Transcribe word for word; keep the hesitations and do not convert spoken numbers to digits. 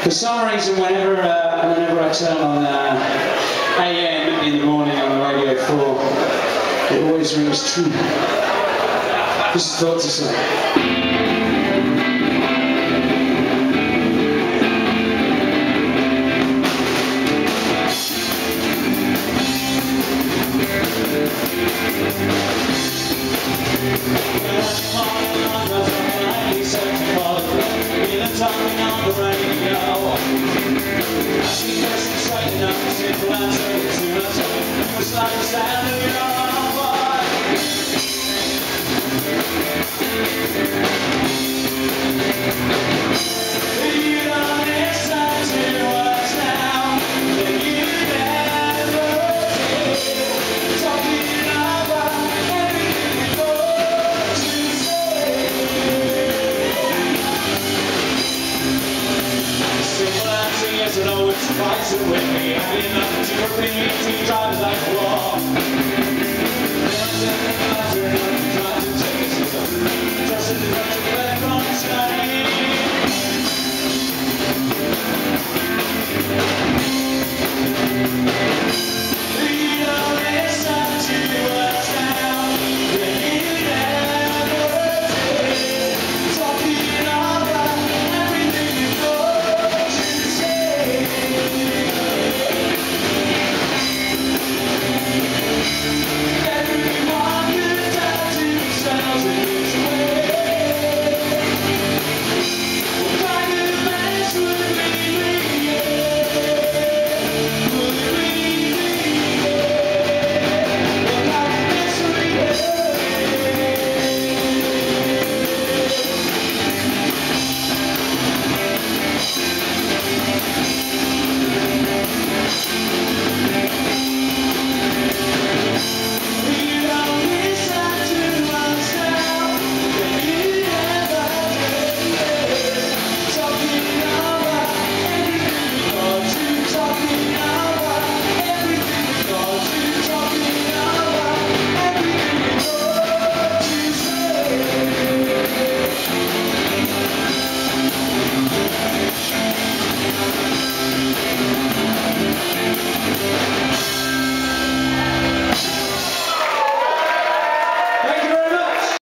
For some reason, whenever uh, whenever I turn on uh, A M in the morning on Radio four, it always rings true. This is thought to say. Talking on the radio, I see person straighten up and simple answer to my tongue. It was like the sound of your own voice. If you don't listen to us now, then you never did. Talking about everything you're going to say. Simple answer, yes or no, it's twice a with me. Having nothing to repeat, he drives like a wall. Trying to